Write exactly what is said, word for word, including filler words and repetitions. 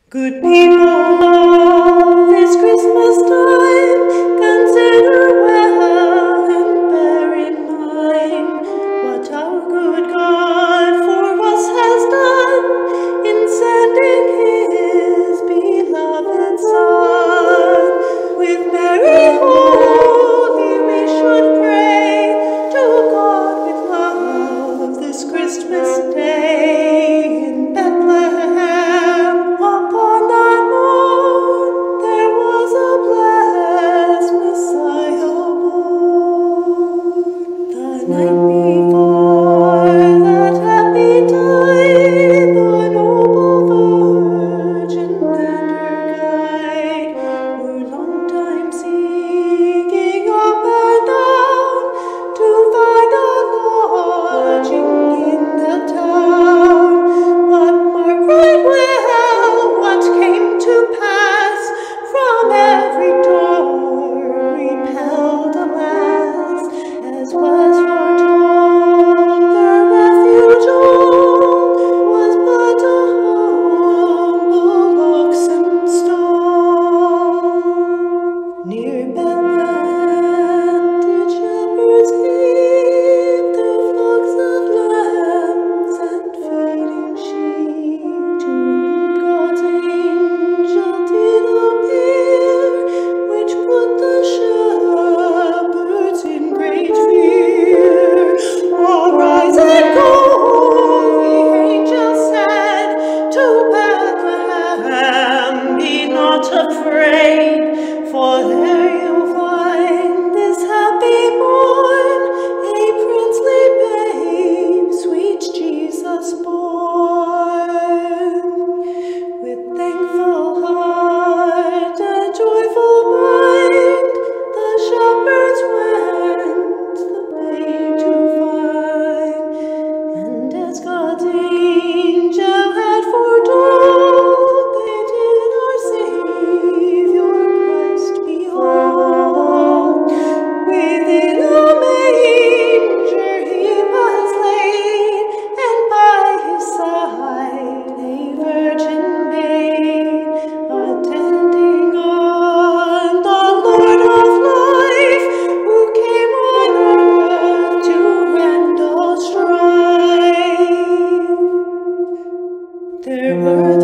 Good people of this Christmas time, consider well and bear in mind what our good God for us has done in sending his beloved Son. With merry holy we should pray to God with love this Christmas day in Bethlehem. Upon that morn there was a blessed Messiah born. The night before that happy tide, the noble Virgin and her guide were long time seeking up and down to find a lodging in the town. But mark right well what came to pass. From every door repelled alas, as was foretold. Their refuge old was but a humble oxen stall. Near Bethlehem did shepherds keep their flocks of lambs and feeding sheep, to whom God's angel did appear, which put the shepherds in great fear. Arise and go, the angel said, to Bethlehem. Be not afraid, for there you'll find this happy born, a princely babe, sweet Jesus born. With thankful heart and joyful mind, the shepherds went the babe to find. And as God's angel had foretold, they did our Saviour Christ behold. Within a manger he was laid, and by his side a virgin maid, attending on the Lord of life, who came on earth to end all strife. There were